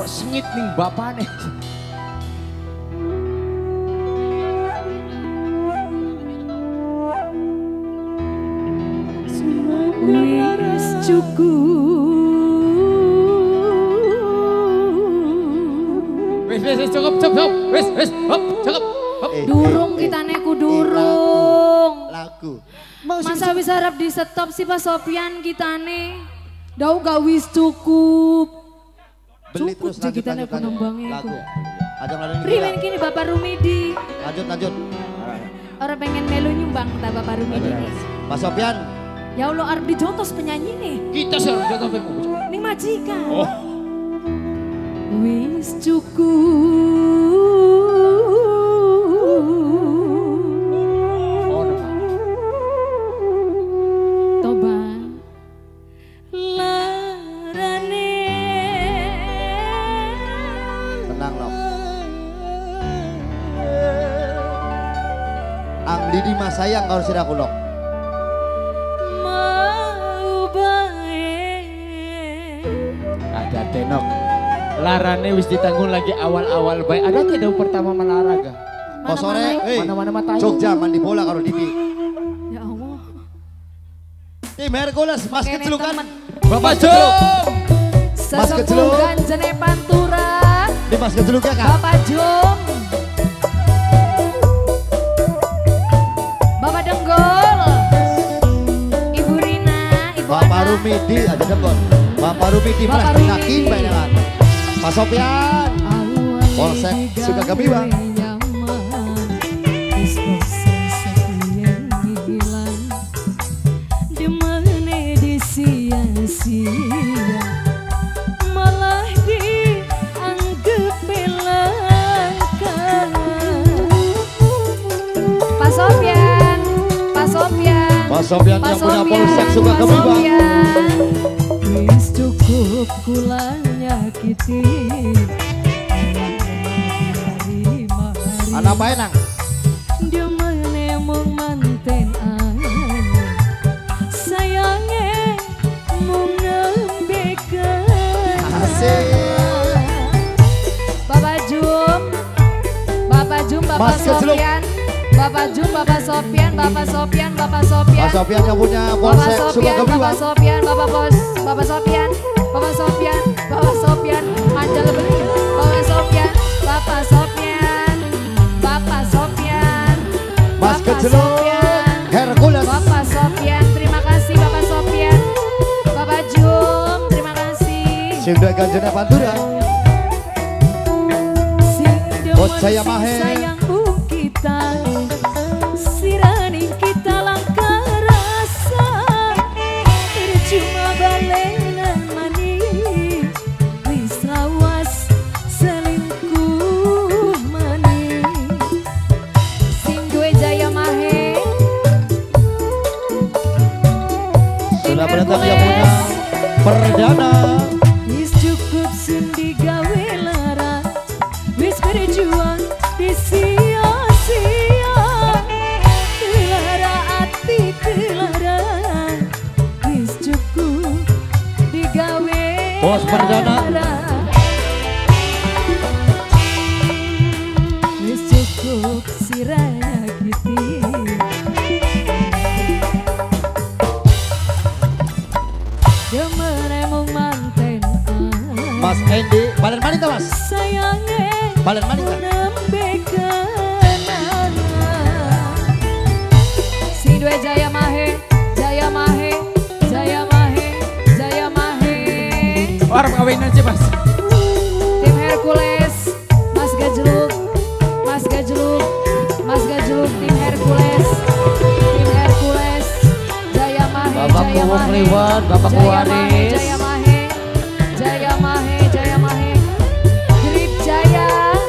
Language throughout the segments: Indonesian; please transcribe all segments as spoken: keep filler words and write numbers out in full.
kok sengit nih bapaknya. Wis cukup. Wis wis wis cukup cukup wis wis hop cukup. Hop. Eh, durung eh, kita neku durung. Lagu. Masa wis harap di stop sih Pak Sofian kita nih. Dau gak wis cukup. Beli Cukup terus aja lanjut, kita lanjut, neku lanjut. nembangnya Lagu. itu. Ada yang ada Rimen kini Bapak Rumidi. Lanjut lanjut. Orang pengen melu nyumbang tak Bapak Rumidi nih. Pak Sofian. Ya Allah arep dijotos penyanyi nih. Kita seru jatuh pengu. Ning majikan. Oh. Wis cukup. Oh, no. Toba. Larane. Tenang loh. Ang Didi Mas sayang kalau sira kulok. Ada tenok. Larane wis ditanggung lagi awal-awal baik. Ada tidak pertama melaraga? Kok sore, hei, Mana-mana mata. Jogja mandi bola karo Didi. Ya Allah. Tim Hercules, Mas Kene Kecelukan. temen. Bapak Jom. Mas Keceluk. Sesepuh Jene Pantura. Di Mas Kecelukan kan? Bapak Jom. Bapak Denggol. Ibu Rina, Ibu Bapak Ana. Rumidi aja dengkol. Bapak Rumidi Bapak malah Rumidi. dinakin banyak. Pak Sofian. Polsek Sukagamiwa. Malah dianggap langka. Pak Sofian, Pak Sofian, Pak Sofian yang punya Polsek Sukagamiwa. Wis cukup kula nyakiti. Anak bae nang. Dia menemung manten anyar. Sayangnya mau ngembekan. Asik. Bapak Jum, Bapak Jum, Bapak Mas Keceluk. Sofian, Bapak Jum, Bapak Sofian, Bapak Sofian, Bapak Sofian. Pak Sofian yang punya Bapak Polsek Sofian, Sukagamiwa. Bapak Sofian, Bapak Bos, Bapak Sofian, Bapak Sofian, Bapak Sofian, Anjal beli, Bapak Sofian, Bapak Sofian, Bapak Sofian, Mas Bapak Keceluk. Sofian, Hercules. Bapak Sofian, terima kasih Bapak Sofian, Bapak Jum, terima kasih. Sinda Ganjena Pantura. Bos saya mahe. Sayangmu kita, siraning kita langka rasa. Cuma balenan manis, wis lawas selingkuh manis. Sing duwe jaya mahe. Sudah penonton yang punya Perdana. Wis cukup sing digawe laras, wis berjuang di sia-sia. Kelara ati kelara, wis cukup digawe Bos Perdana. laras. Wis cukup siraya gitu. Demen manten Mas Endi, balen manita mas? sayangnya Balen manita? menambahkan si dua Jaya Mahe, Jaya Mahe, Jaya Mahe, Jaya Mahe. Orang kawinan sih mas. Tim Hercules, Mas Gajluk, Mas Gajluk, Mas Gajluk, tim Hercules, tim Hercules, Jaya Mahe, Bapak Jaya Kuwok Mahe, Liwat, Bapak Jaya Mahe, Kuwaris. Jaya Mahe, Jaya Mahe, Jaya Mahe, Grip Jaya.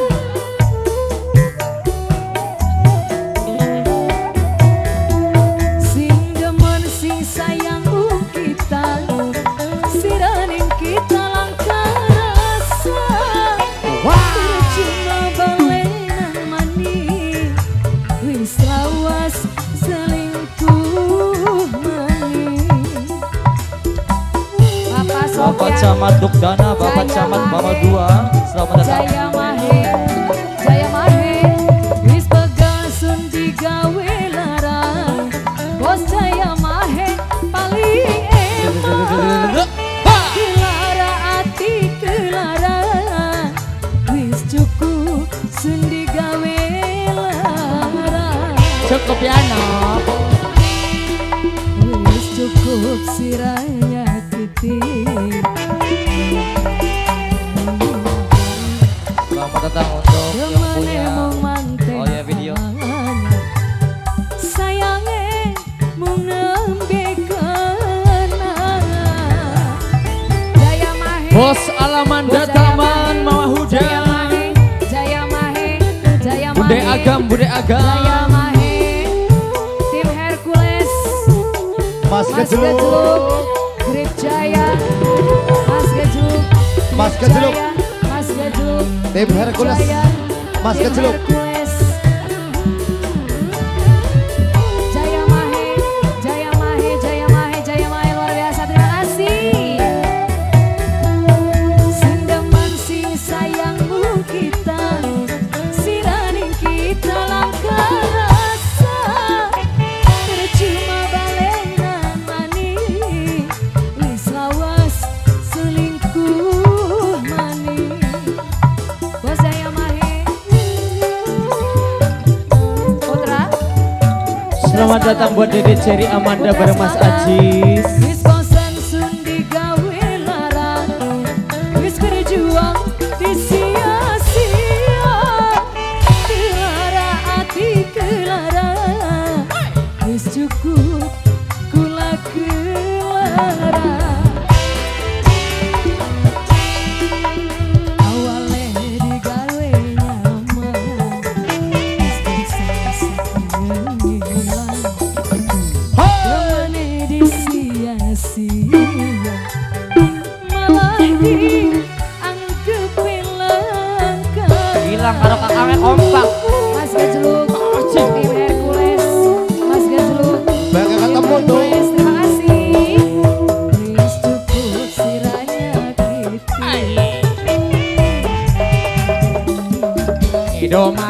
Sing demen sing sayangmu kita, siraning kita langka rasa. Cuma balenan manis, wis lawas selingkuh manis. Bapak Camat Dukdana, Bapak Jaya Camat Mahe. Bama dua, selamat datang. Jaya Mahe, Jaya Mahe, wis pegasun digawe larang. Bos Jaya Mahe paling emang. Kelara ati kelara, wis cukup sun digawe larang. Cukup ya nok. Wis cukup siranya titik. Selamat datang untuk yang Cuman punya. emang manten Oh ya, video. amangan. Sayange mung nembe kenangan. Jaya Mahe, Bos Alamanda Jaya Taman Mahe, Mawar Jaya Hujan. Mahe, Jaya Mahe, Jaya Mahe, Bude Agam, Bude Agam. Jaya Mahe, tim Hercules, Mas Mas Gejluk, Gejluk, Grip Jaya, Mas Gejluk, Mas Grip Gejluk. Jaya, Mas Gejluk, Tim Hercules, Jaya, Mas tim Gejluk. Hercules. Jaya Mahe, Jaya Mahe, Jaya Mahe, Jaya Mahe, luar biasa, terima kasih. Sendaman sing sayangmu kita, siraning kita langkah rasa. Percuma balengan manis, wis lawas selingkuh manis. Bos Jaya Mahe, Putra. Selamat datang buat Dede Cherry Amanda bareng Mas Ajis. Wis bosan sun digawe larang, wis berjuang disia-sia. Kelara ati kelara, wis cukup kula kelara. Awale digawe nyaman, wis bisa sekian. Zamane disia-sia, malah dianggep langka. Hilang karo kakaknya kompak. Mas Gejluk, tim Hercules, Mas Gejluk, Bangga tim ketemu tuh. Hercules, terima kasih. Wis cukup siranya kita. Ido